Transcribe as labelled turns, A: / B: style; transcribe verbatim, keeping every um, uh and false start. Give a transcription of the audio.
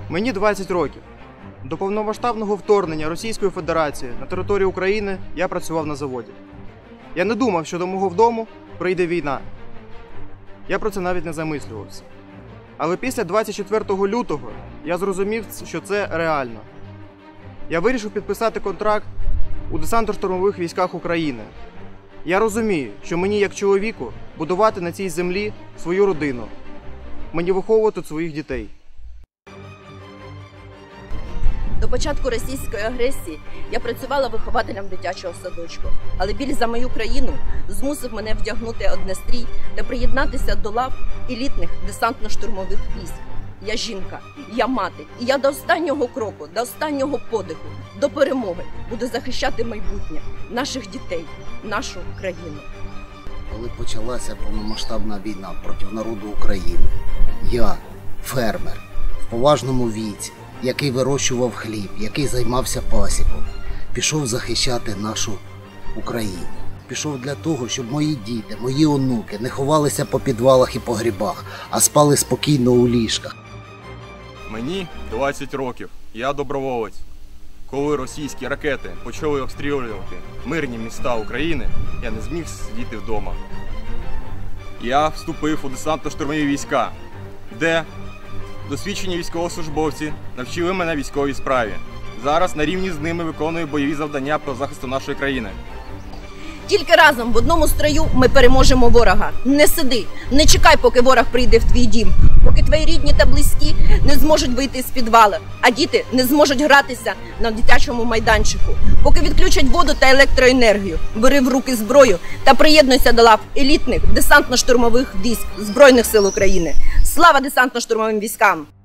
A: Мені двадцять років. До повномасштабного вторгнення Російської Федерації на територію України я працював на заводі. Я не думав, що до мого дому прийде війна. Я про це навіть не замислювався. Але після двадцять четвертого лютого я зрозумів, що це реально. Я вирішив підписати контракт у Десантно-штурмових військах України. Я розумію, що мені, як чоловіку, будувати на цій землі свою родину. Мені виховувати своїх дітей.
B: До початку російської агресії я працювала вихователем дитячого садочку, але біль за мою країну змусив мене вдягнути однострій та приєднатися до лав елітних десантно-штурмових військ. Я жінка, я мати, і я до останнього кроку, до останнього подиху, до перемоги буду захищати майбутнє наших дітей, нашу країну.
C: Коли почалася повномасштабна війна проти народу України, я, фермер, в поважному віці, який вирощував хліб, який займався пасіком, пішов захищати нашу Україну. Пішов для того, щоб мої діти, мої онуки не ховалися по підвалах і погрібах, а спали спокійно у ліжках.
D: Мені двадцять років, я доброволець. Коли російські ракети почали обстрілювати мирні міста України, я не зміг сидіти вдома. Я вступив у десантно-штурмові війська, де досвідчені військовослужбовці навчили мене військовій справі. Зараз на рівні з ними виконую бойові завдання по захисту нашої країни.
B: Тільки разом в одному строю ми переможемо ворога. Не сиди, не чекай, поки ворог прийде в твій дім, поки твої рідні та близькі не зможуть вийти з підвала, а діти не зможуть гратися на дитячому майданчику, поки відключать воду та електроенергію. Бери в руки зброю та приєднуйся до лав елітних десантно-штурмових військ Збройних сил України. Слава десантно-штурмовим військам!